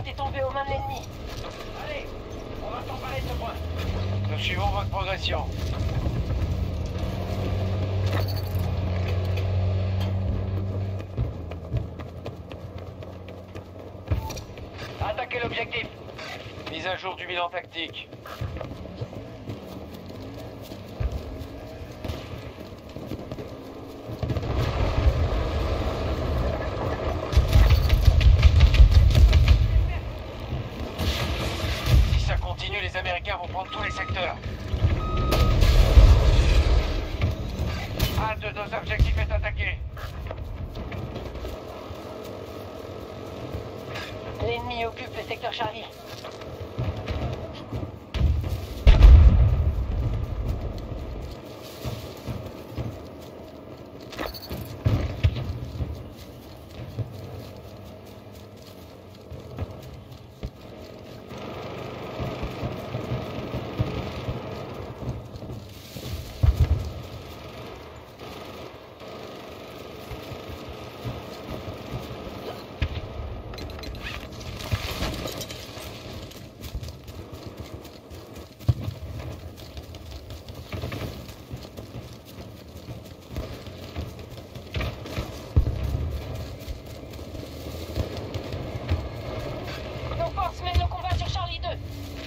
pilote est tombé aux mains de l'ennemi. Allez, on va s'emparer de ce point. Nous suivons votre progression. Attaquez l'objectif. Mise à jour du bilan tactique. Si ça continue, les Américains vont prendre tous les secteurs. Un de nos objectifs est attaqué. L'ennemi occupe le secteur Charlie. Nos forces mènent le combat sur Charlie 2.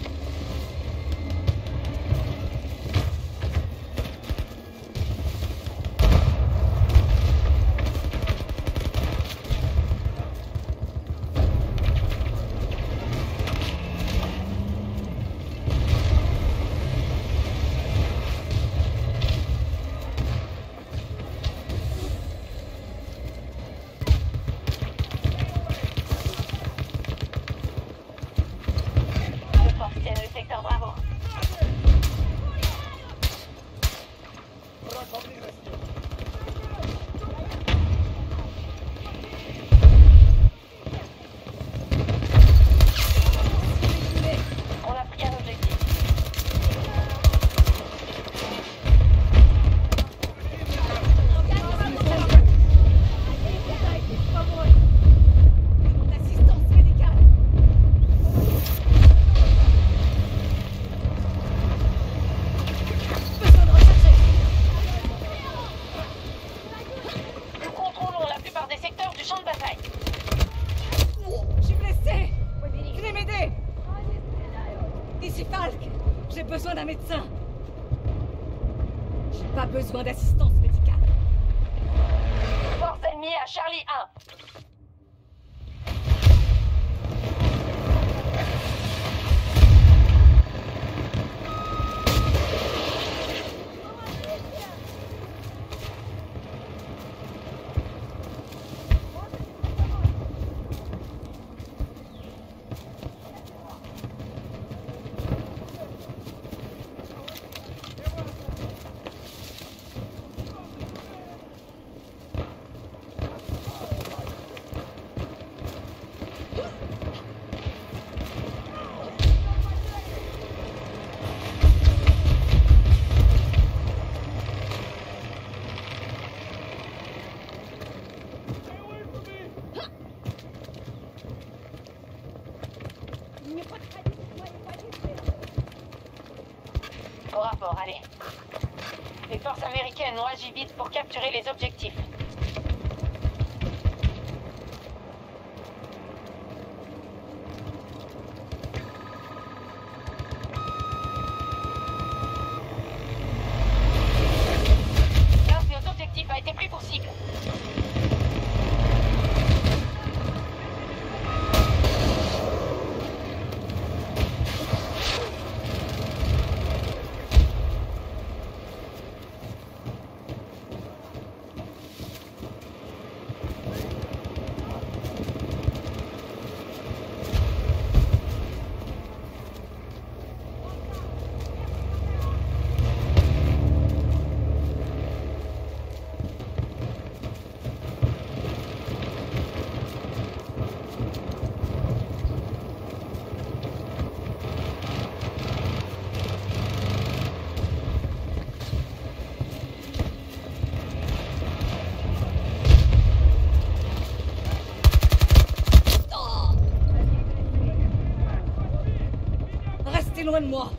Nos forces tiennent le secteur Bravo. On a pris un objectif. Assistance médicale. Besoin de rechercher. Nous contrôlons la plupart des secteurs du champ de bataille. Je suis blessé. Venez m'aider. Ici Falk. J'ai besoin d'un médecin. J'ai pas besoin d'assistance médicale. Force ennemie à Charlie 1. Au rapport, allez. Les forces américaines ont agi vite pour capturer les objectifs. L'un de nos objectifs a été pris pour cible. loin de moi.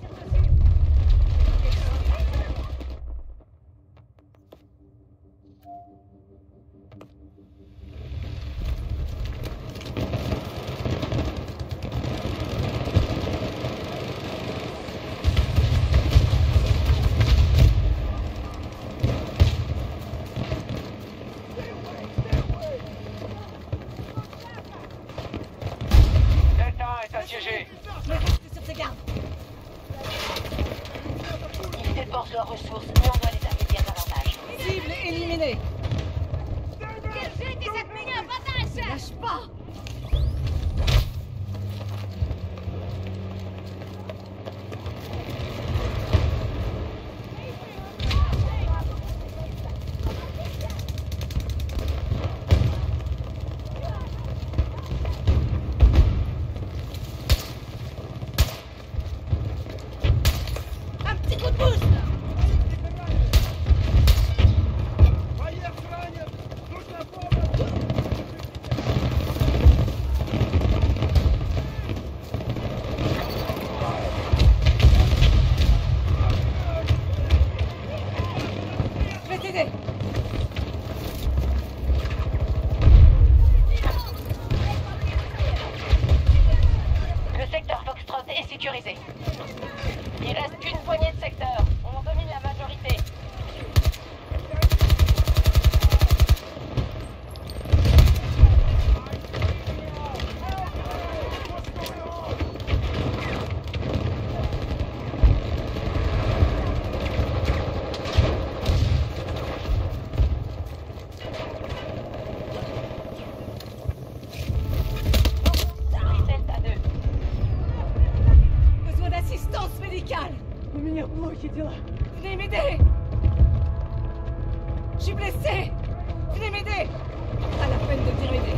Delta 1 est assiégé. Mais reste sur tes gardes. Ils dépensent leurs ressources, mais on doit les affaiblir davantage. Cible éliminée. Lâche pas. Un petit coup de pouce. Je vais t'aider. Le secteur Foxtrot est sécurisé. Il reste qu'une poignée de secteurs. On domine la majorité. Delta 2. Besoin d'assistance médicale. Venez m'aider. Je suis blessé. Venez m'aider. Pas la peine de venir m'aider.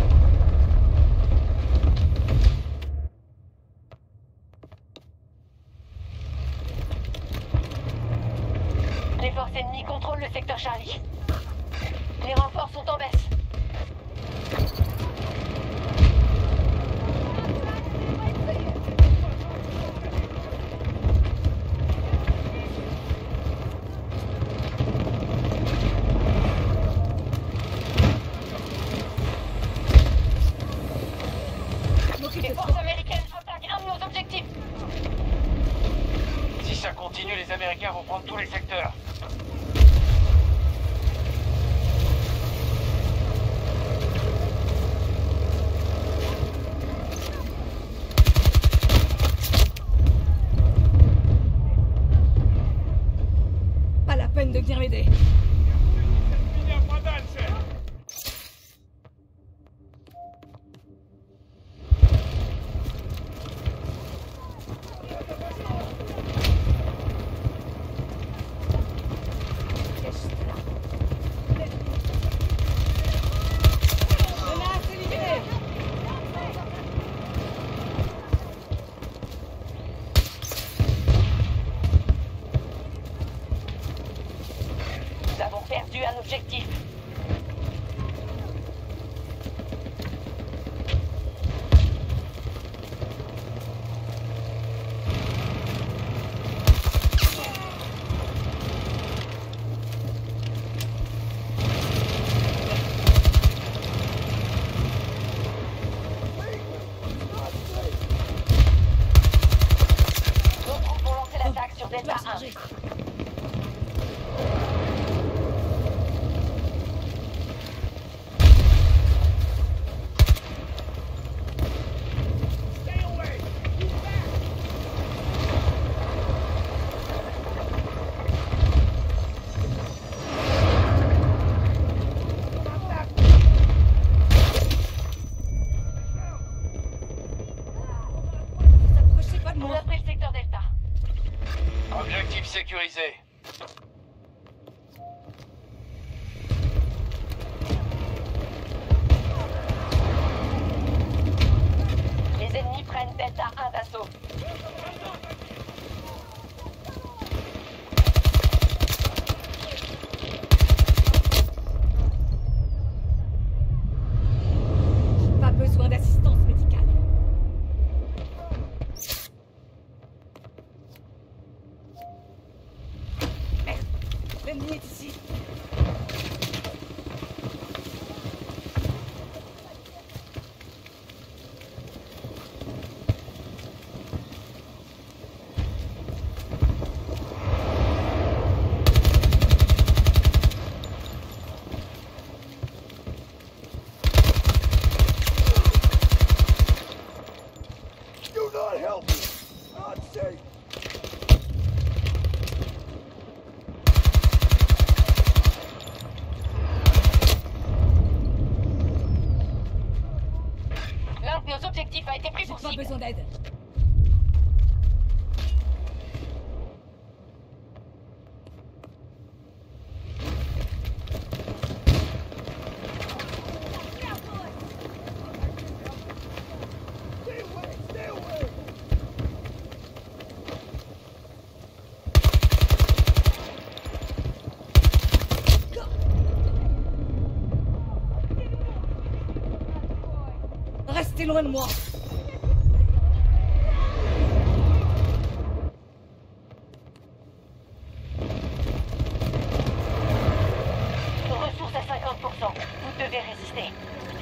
Les forces ennemies contrôlent le secteur Charlie. Les renforts sont en baisse. Les forces américaines attaquent un de nos objectifs. Si ça continue, les Américains vont prendre tous les secteurs. Pas la peine de venir m'aider. Menace éliminée. Nous avons perdu un objectif. Nos troupes vont lancer l'attaque sur Delta 1. Ne t'approchez pas de On moi. a pris le secteur Delta. Objectif sécurisé. Les ennemis prennent Delta 1 d'assaut. Pas besoin d'assistance médicale. L'ennemi est ici. Do not help me! Not safe! L'un de nos objectifs a été pris J'ai pour pas cible. besoin d'aide. Stay away! Stay away! Restez loin de moi. Ressources à 50%. Vous devez résister.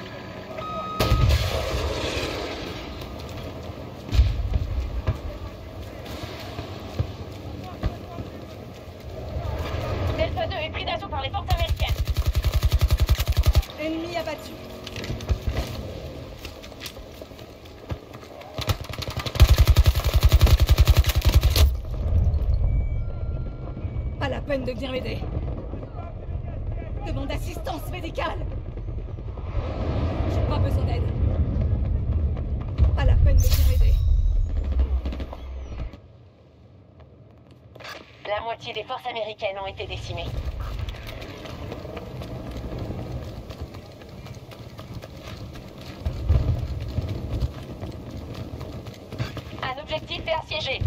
Delta 2 est pris d'assaut par les forces américaines. Ennemi abattu. Pas la peine de venir m'aider. Demande assistance médicale. J'ai pas besoin d'aide. Pas la peine de venir m'aider. La moitié des forces américaines ont été décimées. Un objectif est assiégé.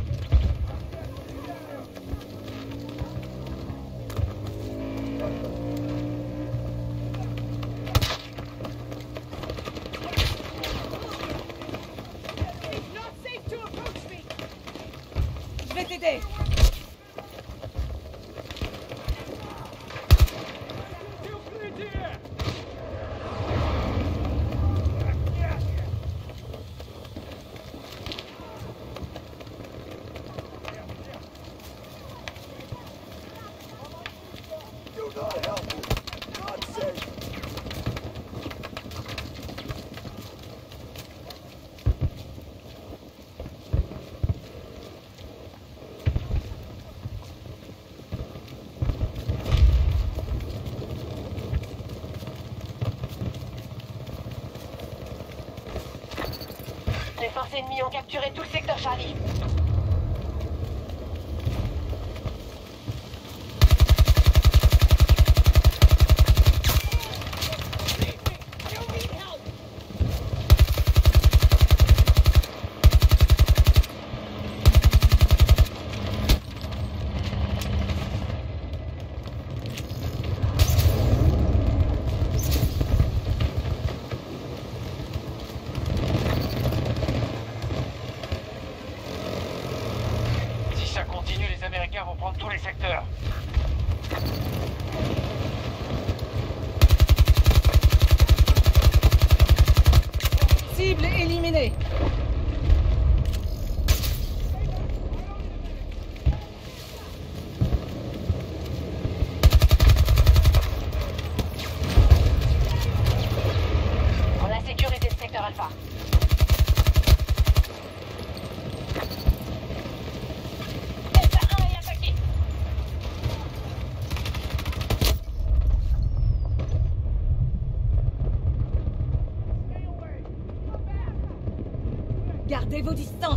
Je vais t'aider. Do not help me! Not safe! Les forces ennemies ont capturé tout le secteur Charlie. Si ça continue, les Américains vont prendre tous les secteurs. Cible éliminée. On a sécurisé le secteur Alpha. Delta 1 est attaqué. Gardez vos distances.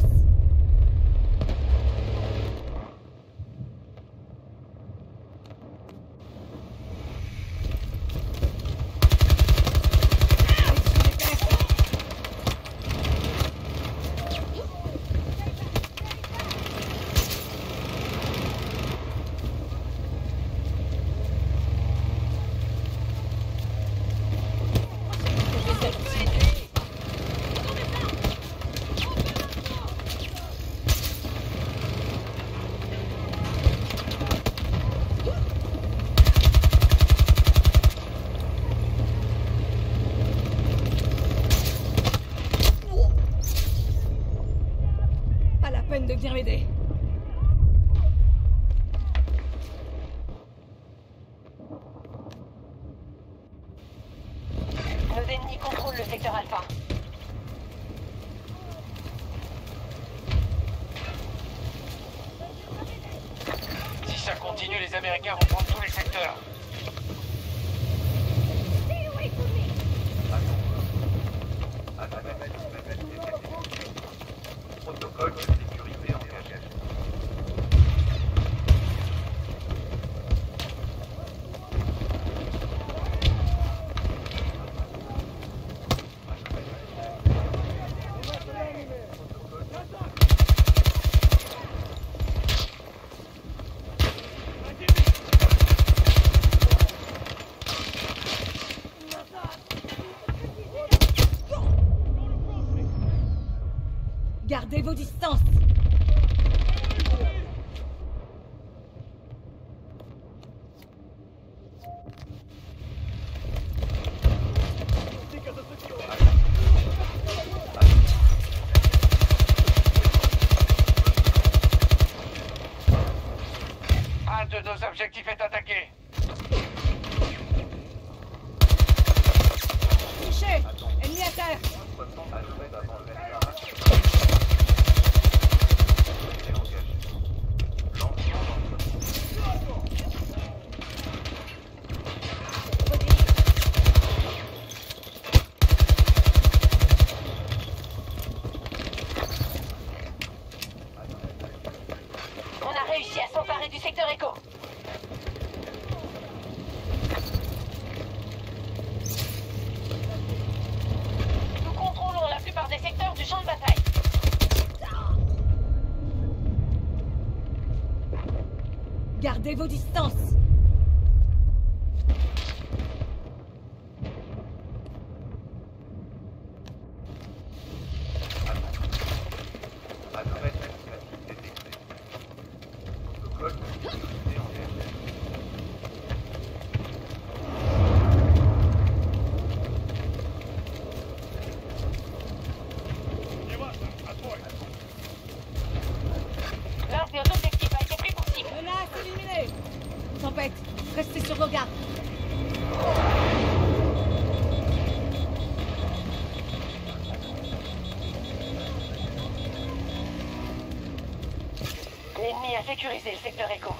peine de venir m'aider. Nos ennemis contrôlent le secteur Alpha. Si ça continue, les Américains vont prendre tous les secteurs. Protocole de sécurité engagé. Gardez vos distances. Un de nos objectifs est attaqué. Touché. Ennemi à terre. On a réussi à s'emparer du secteur Echo. Nous contrôlons la plupart des secteurs du champ de bataille. Gardez vos distances. L'un de nos objectifs a été pris pour cible. Menace éliminée. Tempête, restez sur vos gardes. L'ennemi a sécurisé le secteur Echo.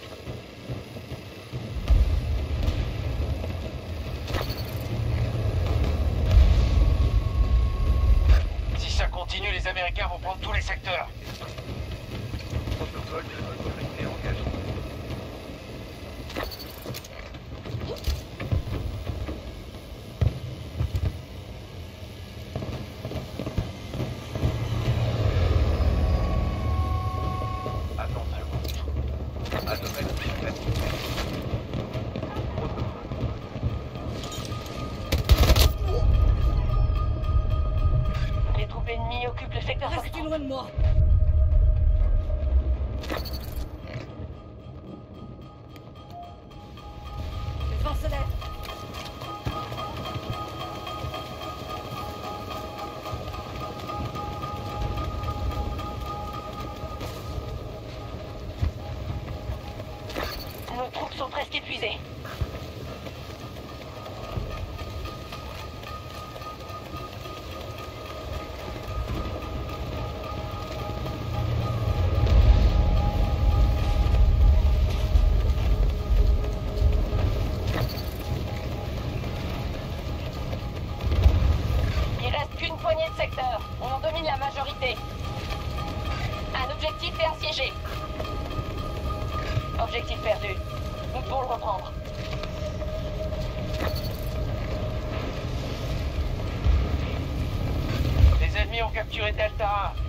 Si ça continue, les Américains vont prendre tous les secteurs. Protocole de sécurité engagé. Les troupes ennemies occupent le secteur Restez Foxtrot. loin de moi. Le vent se lève. Nos troupes sont presque épuisées. Il reste qu'une poignée de secteurs. On domine la majorité. Un objectif est assiégé. Objectif perdu. Nous devons le reprendre. Les ennemis ont capturé Delta 1.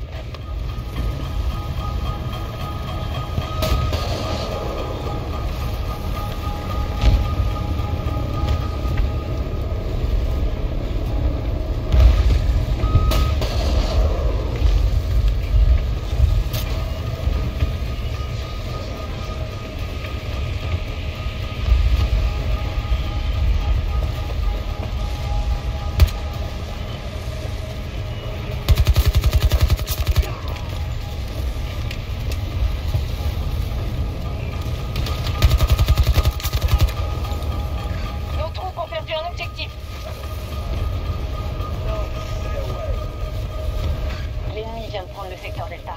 L'ennemi vient de prendre le secteur Delta.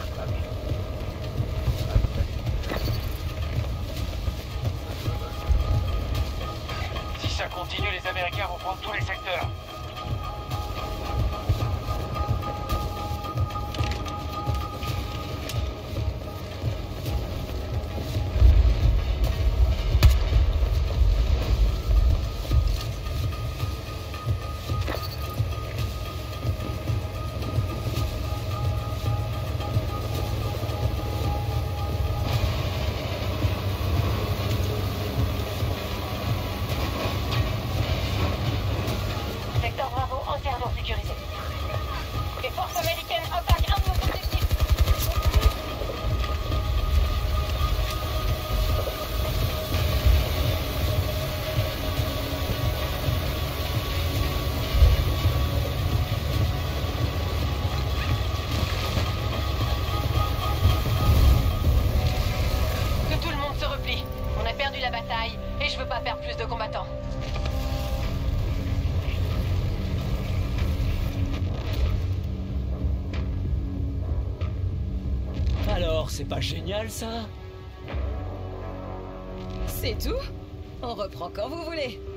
Si ça continue, les Américains vont prendre tous les secteurs. Secteur Bravo entièrement sécurisé. Les forces américaines attaquent un de nos objectifs. Que tout le monde se replie. On a perdu la bataille et je veux pas perdre plus de combattants. Alors, c'est pas génial, ça? C'est tout? On reprend quand vous voulez.